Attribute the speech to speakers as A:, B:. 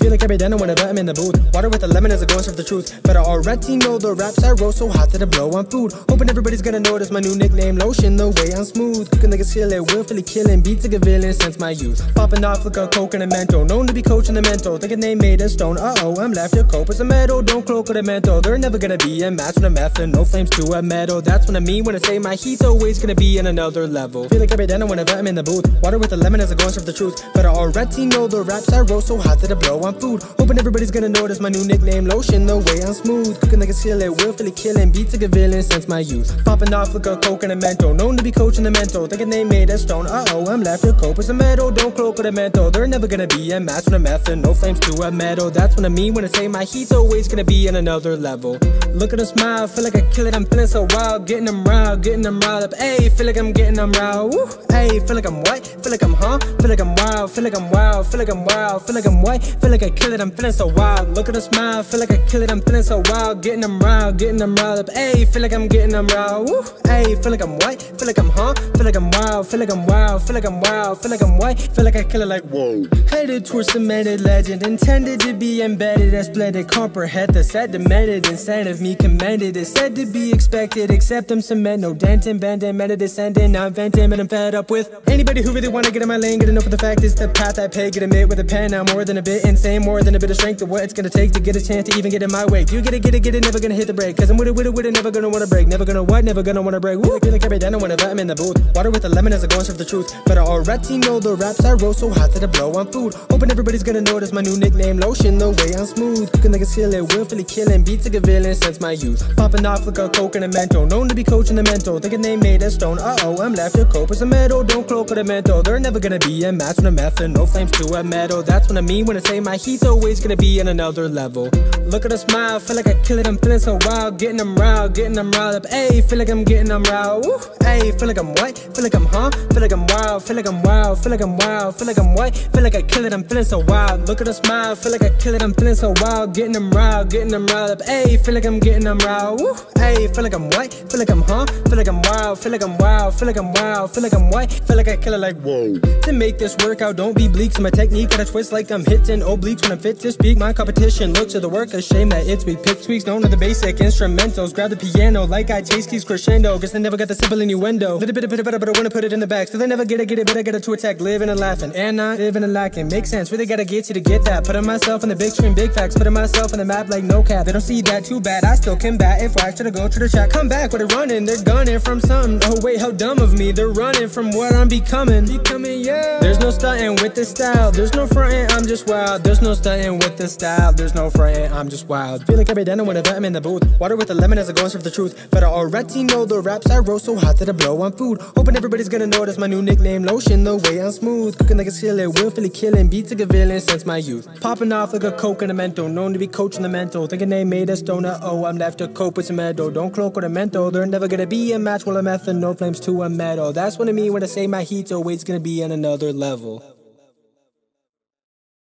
A: Feel like Ayden whenever I'm in the booth. Water with a lemon as a ghost of the truth. But I already know the raps I wrote so hot that I blow on food. Hoping everybody's gonna notice my new nickname, Lotion. The way I'm smooth, cooking like a skillet, willfully killing beats like a villain since my youth. Popping off like a coke and a mental, known to be coaching the mental. Thinking they made a stone, I'm left to cope as a metal. Don't cloak with a mental, they're never gonna be a match with a method. No flames to a metal, that's what I mean when I say my heat's always gonna be in another level. Feel like Ayden whenever I'm in the booth. Water with a lemon as a ghost of the truth. But I already know the raps I wrote so hot that I blow on food. Hoping everybody's gonna notice my new nickname, Lotion. The way I'm smooth, cooking like a skillet, willfully killing beats like a villain since my youth. Popping off like a coke and a mental, known to be coaching the mental. Thinking they made a stone, I'm left to cope as a metal. Don't cloak with a mental, they're never gonna be a match with a method. No flames to a metal, that's what I mean when I say my heat's always gonna be in another level. Look at them smile, feel like I kill it, I'm feeling so wild. Getting them riled up, ayy, feel like I'm getting them riled. Woo, ayy, feel like I'm white, feel like I'm feel like I'm wild, feel like I'm wild, feel like I'm wild, feel like I'm white, feel like I kill it, I'm feeling so wild. Look at the smile, feel like I kill it, I'm feeling so wild. Getting them riled up, ayy, feel like I'm getting them riled. Woo, ayy, feel like I'm white, feel like I'm feel like I'm wild, feel like I'm wild, feel like I'm wild, feel like I'm white, feel like I kill it like whoa. Headed towards cemented legend, intended to be embedded as splendid. Comprehend the set, demanded, incentive me commended. It's said to be expected, except I'm cement, no denting, bending, meta descending. I'm venting, and I'm fed up with anybody who really wanna get in my lane. Get enough of the fact is the path I pay. Get admit with a pen, I'm more than a bit insane, more than a bit of strength of what it's gonna take to get a chance to even get in my way. You get it, never gonna hit the brake. Cause I'm with it, never gonna wanna break. Never gonna what, never gonna wanna break. Woo, feel like Ayden whenever I'm in the booth. Water with a lemon as a ghost of the truth. But I already know the raps I wrote so hot that I blow on food. Hoping everybody's gonna notice my new nickname, Lotion. The way I'm smooth, cooking like a skillet, willfully killing beats like a villain since my youth. Popping off like a coke and a mental, known to be coaching the mental. Thinking they made a stone, I'm left to cope as a metal. Don't cloak with a mental, they're never gonna be a match with a method. No flames to a metal, that's what I mean when I say my heat's always gonna be in another level. Look at the smile, feel like I kill it, I'm feeling so wild. Getting them riled up, ayy, feel like I'm getting them riled. Woo, ayy, feel like I'm white, feel like I'm feel like I'm wild, feel like I'm wild, feel like I'm wild, feel like I'm white, feel like I kill it, I'm feeling so wild. Look at the smile, feel like I kill it, I'm feeling so wild. Getting them riled up, ayy, feel like I'm getting them riled. Woo, ayy, feel like I'm white, feel like I'm feel like I'm wild, feel like I'm wild, feel like I'm wild, feel like I'm white, feel like I kill it like whoa. To make this work out, don't be bleak. So my technique gotta twist like I'm hitting obliques when I'm fit to speak. My competition looks at the work, a shame that it's weak. Pitch tweaks, known to the basic instrumentals. Grab the piano like I chase keys crescendo. Guess they never got the simple innuendo. Little bit of better, but I wanna put it in the back. So they never get it, but I get it to attack. Living and laughing, and not living and lacking. Makes sense, really gotta get you to get that. Putting myself on the big screen, big facts. Putting myself on the map like no cap. They don't see that too bad, I still combat. If wax, should I go to the chat? Come back, what they running, they're gunning from something. Oh wait, how dumb of me, they're running from what I'm becoming, yeah. There's no stunting with this style, there's no fronting, I'm just wild. There's no stunting with this style, there's no fronting, I'm just wild. Feel like Ayden whenever I'm in the booth. Water with a lemon as a ghost of the truth. But I already know the raps I wrote so hot that I blow on food. Hoping everybody's gonna notice my new nickname, Lotion. The way I'm smooth, cooking like a skillet, willfully killing beats like a villain since my youth. Popping off like a coke and a mental, known to be coaching the mental. Thinking they made a stone, I'm left to cope with some metal. Don't cloak with a mental, they're never gonna be a match with a method. No flames to a metal, that's what I mean when I say my heat's always gonna be on another level.